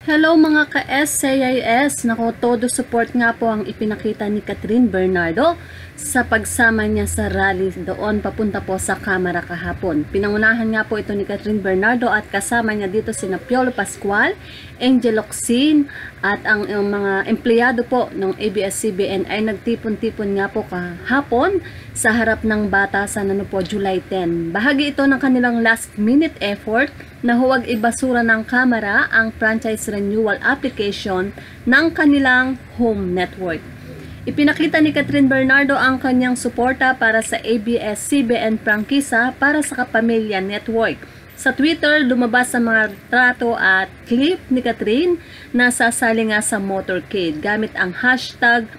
Hello mga ka-SCIS! Nako, todo support nga po ang ipinakita ni Catherine Bernardo sa pagsama niya sa rally doon papunta po sa Kamara kahapon. Pinangunahan nga po ito ni Catherine Bernardo at kasama niya dito sina Piolo Pascual, Angel Locsin at ang mga empleyado po ng ABS-CBN ay nagtipon-tipon nga po kahapon sa harap ng batasan po July 10. Bahagi ito ng kanilang last minute effort na huwag ibasura ng Kamara ang franchise renewal application ng kanilang home network. Ipinakita ni Catherine Bernardo ang kanyang suporta para sa ABS-CBN prangkisa para sa Kapamilya Network. Sa Twitter, lumabas ang mga retrato at clip ni Catherine na sasali nga sa motorcade gamit ang hashtag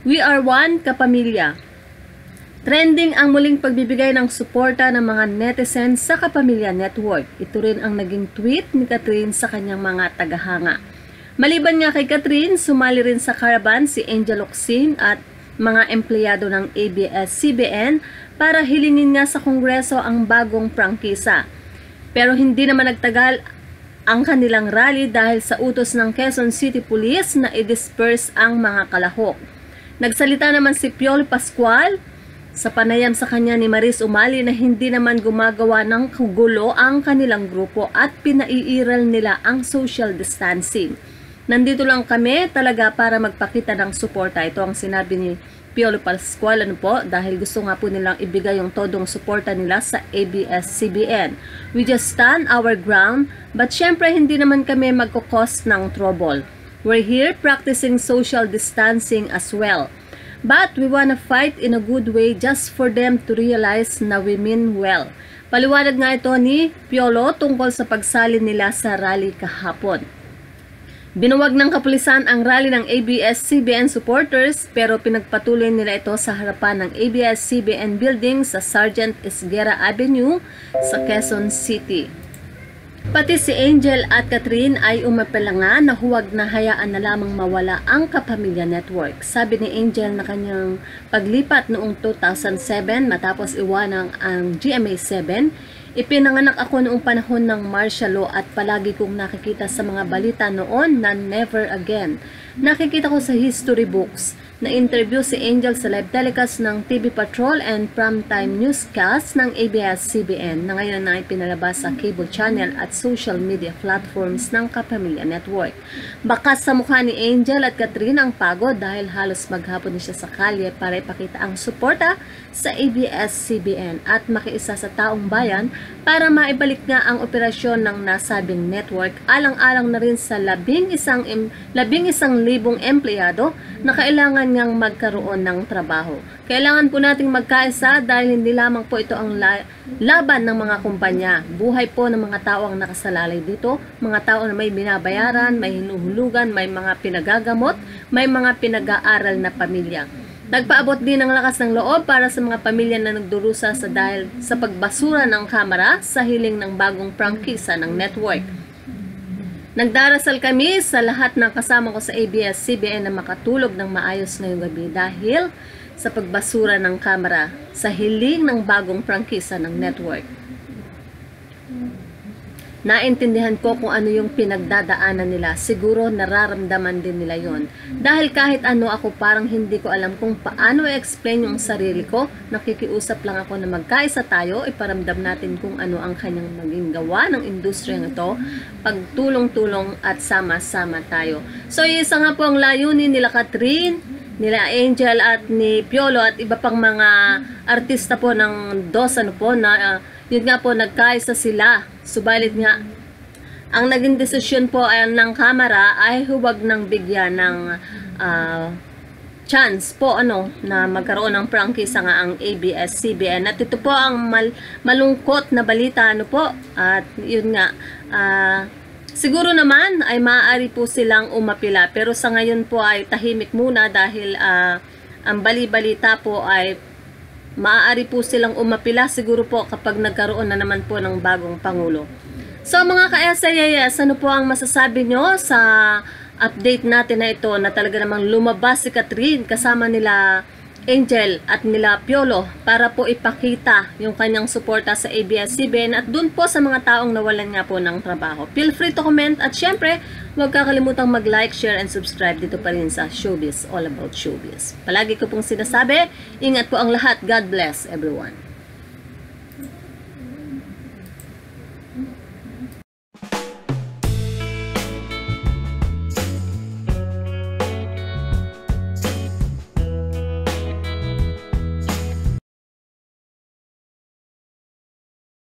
#WeAreOneKapamilya. Trending ang muling pagbibigay ng suporta ng mga netizens sa Kapamilya Network. Ito rin ang naging tweet ni Catherine sa kanyang mga tagahanga. Maliban nga kay Catherine, sumali rin sa caravan si Angel Locsin at mga empleyado ng ABS-CBN para hilingin nga sa Kongreso ang bagong prangkisa. Pero hindi naman nagtagal ang kanilang rally dahil sa utos ng Quezon City Police na i-disperse ang mga kalahok. Nagsalita naman si Piolo Pascual sa panayam sa kanya ni Maris Umali na hindi naman gumagawa ng gulo ang kanilang grupo at pinaiiral nila ang social distancing. Nandito lang kami talaga para magpakita ng suporta. Ito ang sinabi ni Piolo Pascual dahil gusto nga po nilang ibigay yung todong suporta nila sa ABS-CBN. We just stand our ground, but syempre hindi naman kami magkukos ng trouble. We're here practicing social distancing as well. But we wanna fight in a good way just for them to realize na we mean well. Paliwanag nga ito ni Piolo tungkol sa pagsali nila sa rally kahapon. Binuwag ng kapulisan ang rally ng ABS-CBN supporters pero pinagpatuloy nila ito sa harapan ng ABS-CBN building sa Sergeant Esguerra Avenue sa Quezon City. Pati si Angel at Catherine ay umapela nga na huwag na hayaan na lamang mawala ang Kapamilya Network. Sabi ni Angel na kanyang paglipat noong 2007 matapos iwanang ang GMA7, ipinanganak ako noong panahon ng martial law at palagi kong nakikita sa mga balita noon na never again. Nakikita ko sa history books na interview si Angel sa live telecast ng TV Patrol and primetime newscast ng ABS-CBN na ngayon na pinalabas sa cable channel at social media platforms ng Kapamilya Network. Bakas sa mukha ni Angel at Catherine ang pagod dahil halos maghapon na siya sa kalye para ipakita ang suporta sa ABS-CBN at makiisa sa taong bayan para maibalik nga ang operasyon ng nasabing network alang-alang na rin sa 11,000 empleyado na kailangan ngang magkaroon ng trabaho. Kailangan po nating magkaisa dahil hindi lamang po ito ang laban ng mga kumpanya. Buhay po ng mga tao ang nakasalalay dito, mga tao na may binabayaran, may hinuhulugan, may mga pinagagamot, may mga pinag-aaral na pamilya. Nagpaabot din ng lakas ng loob para sa mga pamilya na nagdurusa sa dahil sa pagbasura ng Kamara sa hiling ng bagong prangkisa ng network. Nagdarasal kami sa lahat ng kasama ko sa ABS-CBN na makatulog ng maayos ngayong gabi dahil sa pagbasura ng Kamara sa hiling ng bagong prangkisa ng network. Naintindihan ko kung ano yung pinagdadaanan nila. Siguro nararamdaman din nila yon. Dahil kahit ano ako parang hindi ko alam kung paano i-explain yung sarili ko. Nakikiusap lang ako na magkaisa tayo. Iparamdam natin kung ano ang kanyang maging gawa ng industriya ito. Pagtulong-tulong at sama-sama tayo. So isa nga po ang layunin nila Catherine, nila Angel at ni Piolo at iba pang mga artista po ng DOS na yun nga po nagkaisa sila. Subalit nga ang naging desisyon po ay ng Kamara ay huwag nang bigyan ng chance po na magkaroon ng prangkisa nga ang ABS-CBN. At ito po ang malungkot na balita at yun nga siguro naman ay maaari po silang umapila pero sa ngayon po ay tahimik muna dahil ang bali-balita po ay maaari po silang umapila siguro po kapag nagkaroon na naman po ng bagong Pangulo. So mga ka-SIS, ano po ang masasabi nyo sa update natin na ito na talaga namang lumabas si Catherine kasama nila Angel at nila Piolo para po ipakita yung kanyang suporta sa ABS-CBN at dun po sa mga taong nawalan nga po ng trabaho. Feel free to comment at syempre, huwag kakalimutang mag-like, share, and subscribe dito pa rin sa Showbiz, All About Showbiz. Palagi ko pong sinasabi, ingat po ang lahat. God bless everyone.